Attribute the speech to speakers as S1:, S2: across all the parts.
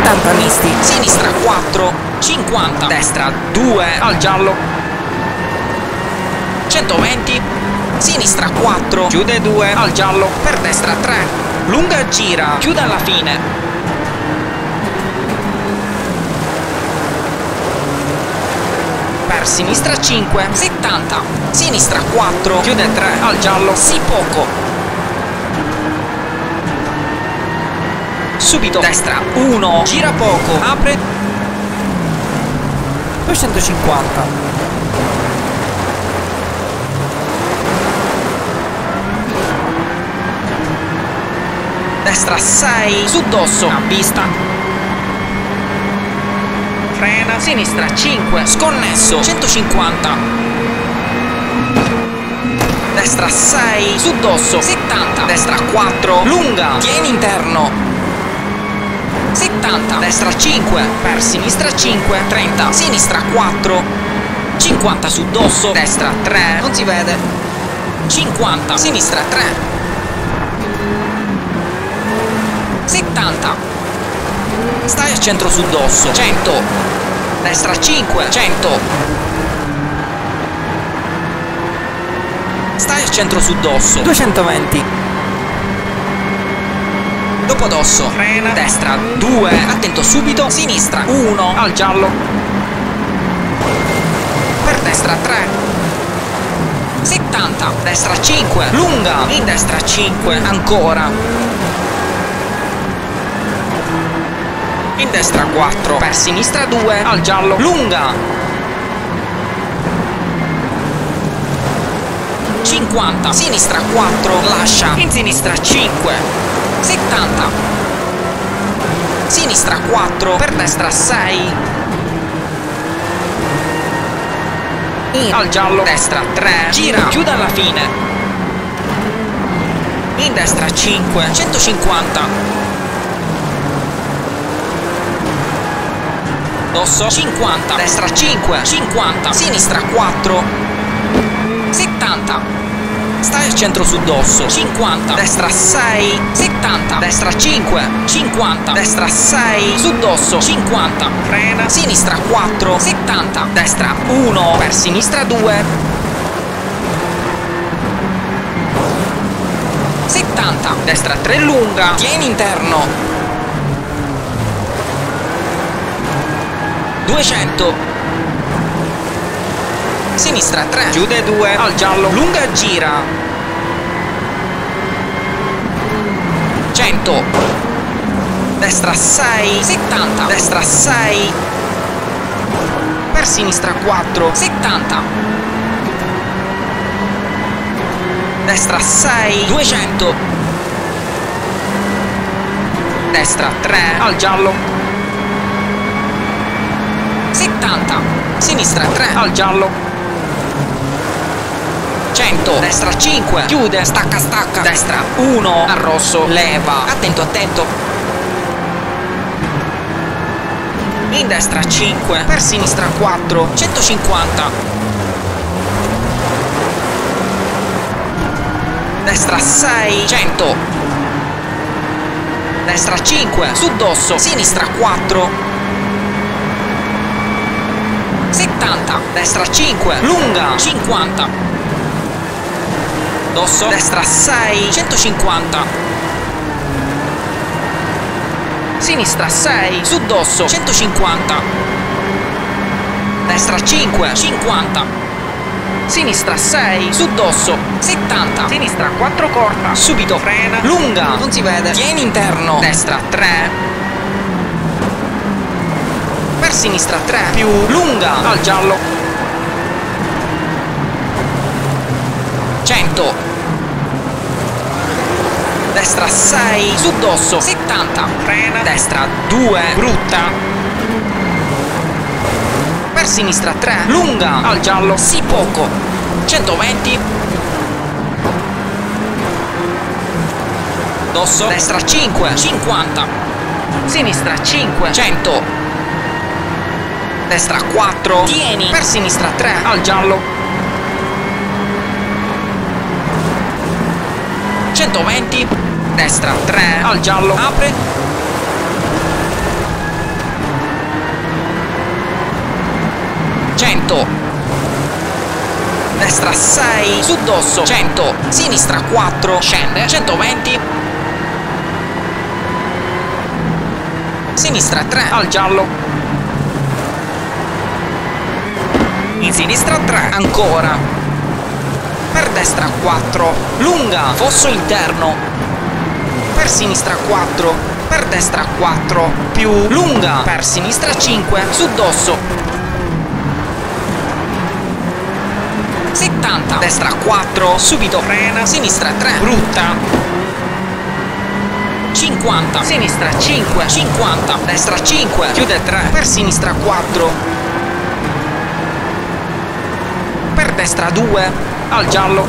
S1: 70 misti.
S2: Sinistra 4, 50, destra 2 al giallo. 120, sinistra 4, chiude 2 al giallo, per destra 3, lunga gira, chiude alla fine. Per sinistra 5, 70, sinistra 4, chiude 3 al giallo, sì poco. Subito destra 1, gira poco, apre
S1: 250.
S2: destra 6, su dosso, a vista. Frena, sinistra 5, sconnesso, 150. Destra 6, su dosso, 70. Destra 4, lunga, tieni interno. 70, destra 5, per sinistra 5, 30, sinistra 4, 50 su dosso, destra 3, non si vede. 50, sinistra 3. 70, stai a centro sul dosso, 100, destra 5, 100, stai a centro sul dosso,
S1: 220.
S2: dopo dosso, frena, destra 2, attento subito, sinistra 1 al giallo, per destra 3, 70, destra 5, lunga, in destra 5, ancora. In destra 4, per sinistra 2, al giallo, lunga. 50, sinistra 4, lascia, in sinistra 5, 70. Sinistra 4, per destra 6. Al giallo, destra 3, gira, chiude alla fine. In destra 5, 150. Dosso 50, destra 5, 50, sinistra 4, 70, stai al centro su dosso, 50, destra 6, 70, destra 5, 50, destra 6, su dosso, 50, frena, sinistra 4, 70, destra 1, per sinistra 2, 70, destra 3 lunga, tieni interno. 200, sinistra 3, chiude 2 al giallo, lunga gira. 100, destra 6, 70, destra 6, per sinistra 4, 70, destra 6, 200, destra 3 al giallo, 70, sinistra 3 al giallo, 100, destra 5, chiude, stacca stacca, destra 1 al rosso, leva, attento attento. In destra 5, per sinistra 4, 150. Destra 6, 100. Destra 5, su dosso, sinistra 4. 70, destra 5, lunga, 50. Dosso, destra 6, 150. Sinistra 6, su dosso, 150. Destra 5, 50. Sinistra 6, su dosso, 70. Sinistra 4 corta, subito frena, lunga, non si vede, tieni interno. Destra 3. Per sinistra 3, più lunga, al giallo. 100. Destra 6, su dosso, 70. Frena, destra 2, brutta. Per sinistra 3, lunga, al giallo, sì poco. 120. Dosso, destra 5, 50. Sinistra 5, 100. Destra 4, tieni, per sinistra 3, al giallo. 120, destra 3, al giallo, apre. 100. Destra 6, su dosso, 100. Sinistra 4, scende, 120. Sinistra 3, al giallo. In sinistra 3, ancora. Per destra 4, lunga, fosso interno. Per sinistra 4, per destra 4, più lunga. Per sinistra 5, su dosso. 70, destra 4, subito frena, sinistra 3, brutta. 50, sinistra 5, 50, destra 5, chiude 3, per sinistra 4, per destra 2, al giallo.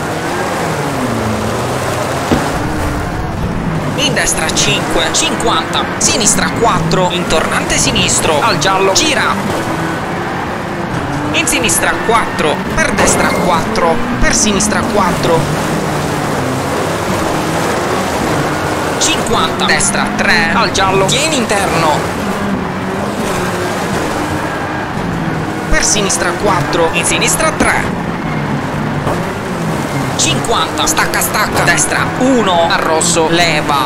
S2: In destra 5, 50, sinistra 4, in tornante sinistro, al giallo, gira. In sinistra 4, per destra 4, per sinistra 4, 50, destra 3, al giallo, tieni interno, per sinistra 4, in sinistra 3, 50, stacca stacca, destra 1, al rosso, leva,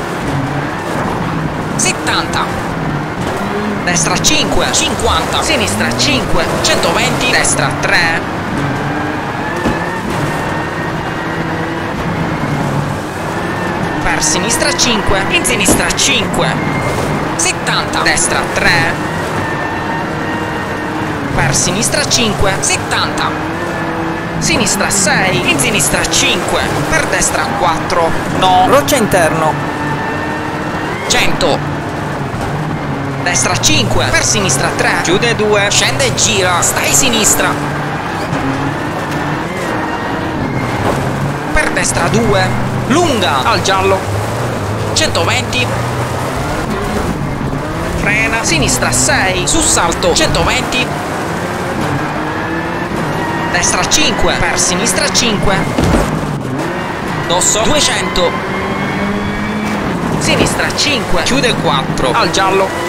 S2: 70, destra 5, 50, sinistra 5, 120, destra 3, per sinistra 5, in sinistra 5, 70, destra 3, per sinistra 5, 70, sinistra 6, in sinistra 5, per destra 4, no,
S1: Roccia interno.
S2: 100, destra 5, per sinistra 3, chiude 2, scende e gira, stai sinistra, per destra 2, lunga, al giallo, 120, frena, sinistra 6, su salto, 120, destra 5, per sinistra 5, dosso, 200, sinistra 5, chiude 4, al giallo,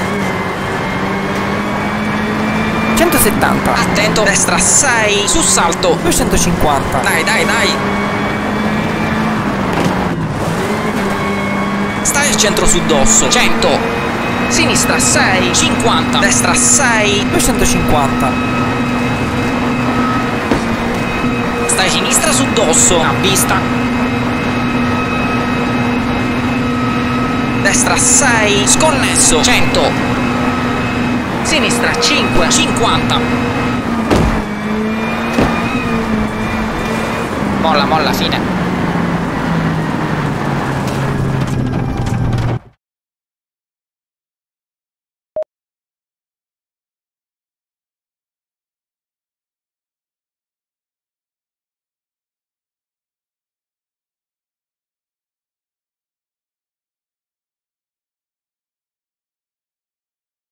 S1: 170.
S2: attento, destra 6, su salto,
S1: 250.
S2: dai dai dai, stai al centro su dosso, 100, sinistra 6, 50, destra 6,
S1: 250.
S2: stai sinistra su dosso, a vista, destra 6, sconnesso, 100, sinistra 5, 50, molla molla, fine.